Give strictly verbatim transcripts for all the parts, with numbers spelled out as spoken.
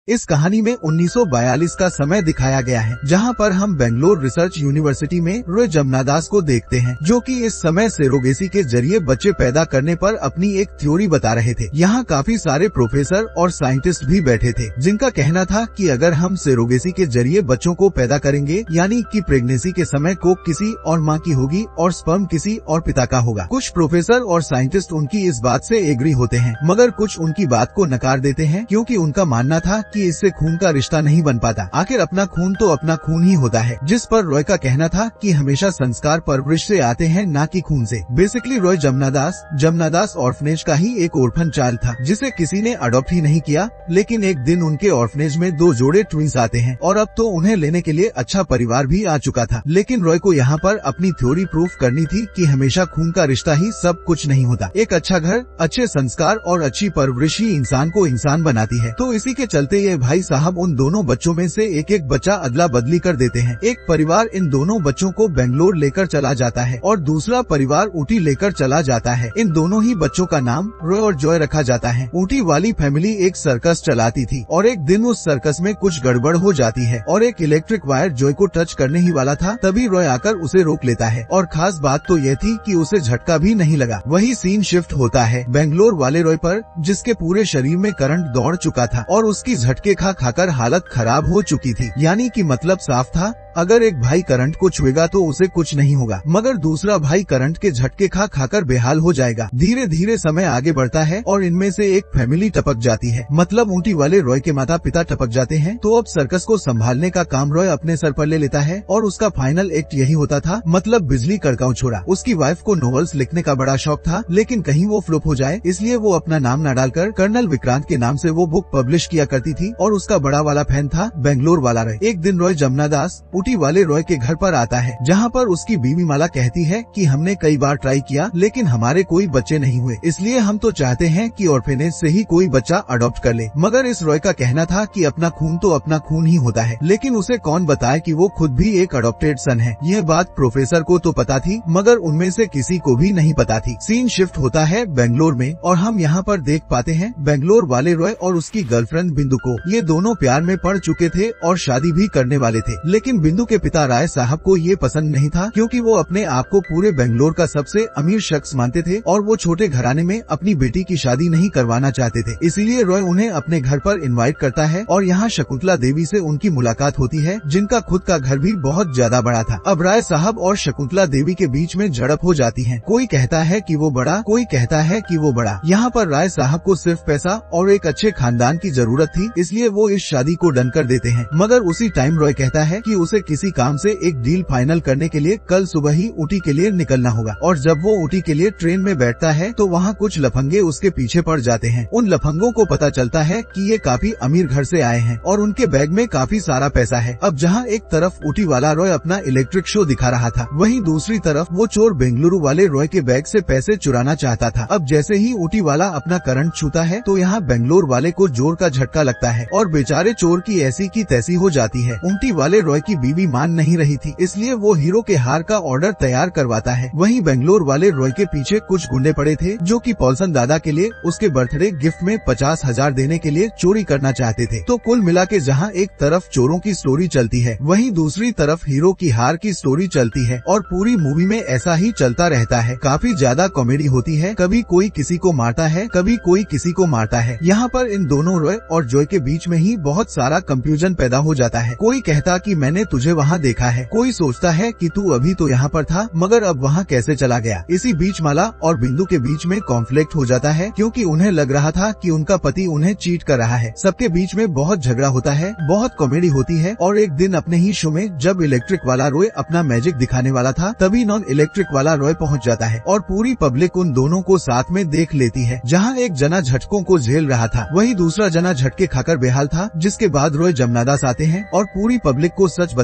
इस कहानी में उन्नीस सौ बयालीस का समय दिखाया गया है, जहां पर हम बेंगलोर रिसर्च यूनिवर्सिटी में रॉय जमनादास को देखते हैं, जो कि इस समय सेरोगेसी के जरिए बच्चे पैदा करने पर अपनी एक थ्योरी बता रहे थे। यहाँ काफी सारे प्रोफेसर और साइंटिस्ट भी बैठे थे, जिनका कहना था कि अगर हम सेरोगेसी के जरिए बच्चों को पैदा करेंगे, यानी कि प्रेगनेंसी के समय कोख किसी और माँ की होगी और स्पर्म किसी और पिता का होगा। कुछ प्रोफेसर और साइंटिस्ट उनकी इस बात से एग्री होते हैं, मगर कुछ उनकी बात को नकार देते हैं, क्योंकि उनका मानना था कि इससे खून का रिश्ता नहीं बन पाता। आखिर अपना खून तो अपना खून ही होता है। जिस पर रॉय का कहना था कि हमेशा संस्कार परवरिश से आते हैं, ना कि खून से। बेसिकली रॉय जमनादास जमनादास ऑर्फनेज का ही एक ऑर्फन चाइल्ड था, जिसे किसी ने अडॉप्ट ही नहीं किया। लेकिन एक दिन उनके ऑर्फनेज में दो जोड़े ट्विंस आते हैं और अब तो उन्हें लेने के लिए अच्छा परिवार भी आ चुका था। लेकिन रॉय को यहाँ पर अपनी थ्योरी प्रूफ करनी थी कि हमेशा खून का रिश्ता ही सब कुछ नहीं होता। एक अच्छा घर, अच्छे संस्कार और अच्छी परवरिश ही इंसान को इंसान बनाती है। तो इसी के चलते ये भाई साहब उन दोनों बच्चों में से एक एक बच्चा अदला बदली कर देते हैं। एक परिवार इन दोनों बच्चों को बेंगलोर लेकर चला जाता है और दूसरा परिवार ऊटी लेकर चला जाता है। इन दोनों ही बच्चों का नाम रॉय और जॉय रखा जाता है। ऊटी वाली फैमिली एक सर्कस चलाती थी और एक दिन उस सर्कस में कुछ गड़बड़ हो जाती है और एक इलेक्ट्रिक वायर जॉय को टच करने ही वाला था, तभी रॉय आकर उसे रोक लेता है। और खास बात तो यह थी कि उसे झटका भी नहीं लगा। वही सीन शिफ्ट होता है बेंगलोर वाले रॉय पर, जिसके पूरे शरीर में करंट दौड़ चुका था और उसकी झटके खा खाकर हालत खराब हो चुकी थी। यानी कि मतलब साफ था, अगर एक भाई करंट को छुएगा तो उसे कुछ नहीं होगा, मगर दूसरा भाई करंट के झटके खा खाकर बेहाल हो जाएगा। धीरे धीरे समय आगे बढ़ता है और इनमें से एक फैमिली टपक जाती है, मतलब ऊँटी वाले रॉय के माता पिता टपक जाते हैं। तो अब सर्कस को संभालने का काम रॉय अपने सर पर ले लेता है और उसका फाइनल एक्ट यही होता था, मतलब बिजली कड़काऊ छोड़ा। उसकी वाइफ को नॉवेल्स लिखने का बड़ा शौक था, लेकिन कहीं वो फ्लॉप हो जाए, इसलिए वो अपना नाम न डालकर कर्नल विक्रांत के नाम से वो बुक पब्लिश किया करती थी। और उसका बड़ा वाला फैन था बेंगलोर वाला रॉय। एक दिन रॉय जमनादास ऊटी वाले रॉय के घर पर आता है, जहाँ पर उसकी बीवी माला कहती है कि हमने कई बार ट्राई किया, लेकिन हमारे कोई बच्चे नहीं हुए, इसलिए हम तो चाहते हैं कि ऑर्फेनेज से ही कोई बच्चा अडॉप्ट कर ले। मगर इस रॉय का कहना था कि अपना खून तो अपना खून ही होता है, लेकिन उसे कौन बताए कि वो खुद भी एक अडॉप्टेड सन है। यह बात प्रोफेसर को तो पता थी, मगर उनमें से किसी को भी नहीं पता थी। सीन शिफ्ट होता है बेंगलोर में और हम यहाँ पर देख पाते हैं बेंगलोर वाले रॉय और उसकी गर्लफ्रेंड बिंदु को। ये दोनों प्यार में पड़ चुके थे और शादी भी करने वाले थे, लेकिन बिंदु के पिता राय साहब को ये पसंद नहीं था, क्योंकि वो अपने आप को पूरे बेंगलोर का सबसे अमीर शख्स मानते थे और वो छोटे घराने में अपनी बेटी की शादी नहीं करवाना चाहते थे। इसीलिए रॉय उन्हें अपने घर पर इनवाइट करता है और यहाँ शकुंतला देवी से उनकी मुलाकात होती है, जिनका खुद का घर भी बहुत ज्यादा बड़ा था। अब राय साहब और शकुंतला देवी के बीच में झड़प हो जाती है। कोई कहता है कि वो बड़ा, कोई कहता है कि वो बड़ा। यहाँ पर राय साहब को सिर्फ पैसा और एक अच्छे खानदान की जरूरत थी, इसलिए वो इस शादी को डन कर देते हैं। मगर उसी टाइम रॉय कहता है कि उसे किसी काम से एक डील फाइनल करने के लिए कल सुबह ही ऊटी के लिए निकलना होगा। और जब वो ऊटी के लिए ट्रेन में बैठता है तो वहाँ कुछ लफंगे उसके पीछे पड़ जाते हैं। उन लफंगों को पता चलता है कि ये काफी अमीर घर से आए हैं और उनके बैग में काफी सारा पैसा है। अब जहाँ एक तरफ ऊटी वाला रॉय अपना इलेक्ट्रिक शो दिखा रहा था, वहीं दूसरी तरफ वो चोर बेंगलुरु वाले रॉय के बैग से पैसे चुराना चाहता था। अब जैसे ही ऊटी वाला अपना करंट छूता है तो यहाँ बेंगलोर वाले को जोर का झटका लगता है और बेचारे चोर की ऐसी की तैसी हो जाती है। ऊटी वाले रॉय की बीवी मान नहीं रही थी, इसलिए वो हीरो के हार का ऑर्डर तैयार करवाता है। वहीं बेंगलोर वाले रॉय के पीछे कुछ गुंडे पड़े थे, जो कि पॉल्सन दादा के लिए उसके बर्थडे गिफ्ट में पचास हजार देने के लिए चोरी करना चाहते थे। तो कुल मिला के जहाँ एक तरफ चोरों की स्टोरी चलती है, वहीं दूसरी तरफ हीरो की हार की स्टोरी चलती है और पूरी मूवी में ऐसा ही चलता रहता है। काफी ज्यादा कॉमेडी होती है, कभी कोई किसी को मारता है, कभी कोई किसी को मारता है। यहाँ पर इन दोनों रॉय और जॉय के बीच में ही बहुत सारा कंफ्यूजन पैदा हो जाता है। कोई कहता कि मैंने तुझे वहाँ देखा है, कोई सोचता है कि तू अभी तो यहाँ पर था, मगर अब वहाँ कैसे चला गया। इसी बीच माला और बिंदु के बीच में कॉन्फ्लिक्ट हो जाता है, क्योंकि उन्हें लग रहा था कि उनका पति उन्हें चीट कर रहा है। सबके बीच में बहुत झगड़ा होता है, बहुत कॉमेडी होती है। और एक दिन अपने ही शो में जब इलेक्ट्रिक वाला रॉय अपना मैजिक दिखाने वाला था, तभी नॉन इलेक्ट्रिक वाला रॉय पहुँच जाता है और पूरी पब्लिक उन दोनों को साथ में देख लेती है। जहाँ एक जना झटकों को झेल रहा था, वही दूसरा जना झटके खाकर बेहाल था, जिसके बाद रॉय जमनादास आते हैं और पूरी पब्लिक को सच बता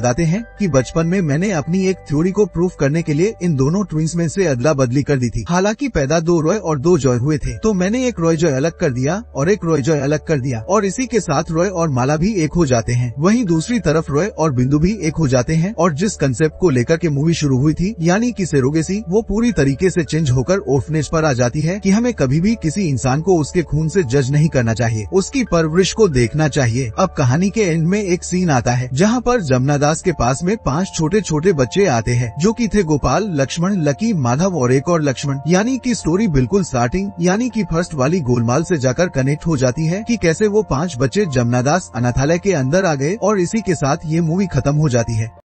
बताते हैं कि बचपन में मैंने अपनी एक थ्योरी को प्रूफ करने के लिए इन दोनों ट्विंस में से अदला बदली कर दी थी। हालांकि पैदा दो रॉय और दो जॉय हुए थे, तो मैंने एक रॉय जॉय अलग कर दिया और एक रॉय जॉय अलग कर दिया और इसी के साथ रॉय और माला भी एक हो जाते हैं। वहीं दूसरी तरफ रॉय और बिंदु भी एक हो जाते हैं और जिस कंसेप्ट को लेकर के मूवी शुरू हुई थी, यानी कि सेरोगेसी, वो पूरी तरीके से चेंज होकर ऑर्फनेज पर आ जाती है कि हमें कभी भी किसी इंसान को उसके खून से जज नहीं करना चाहिए, उसकी परवरिश को देखना चाहिए। अब कहानी के एंड में एक सीन आता है जहाँ पर जमुना दास के पास में पांच छोटे छोटे बच्चे आते हैं जो कि थे गोपाल, लक्ष्मण, लकी, माधव और एक और लक्ष्मण। यानी कि स्टोरी बिल्कुल स्टार्टिंग यानी कि फर्स्ट वाली गोलमाल से जाकर कनेक्ट हो जाती है कि कैसे वो पांच बच्चे जमुना दास अनाथालय के अंदर आ गए और इसी के साथ ये मूवी खत्म हो जाती है।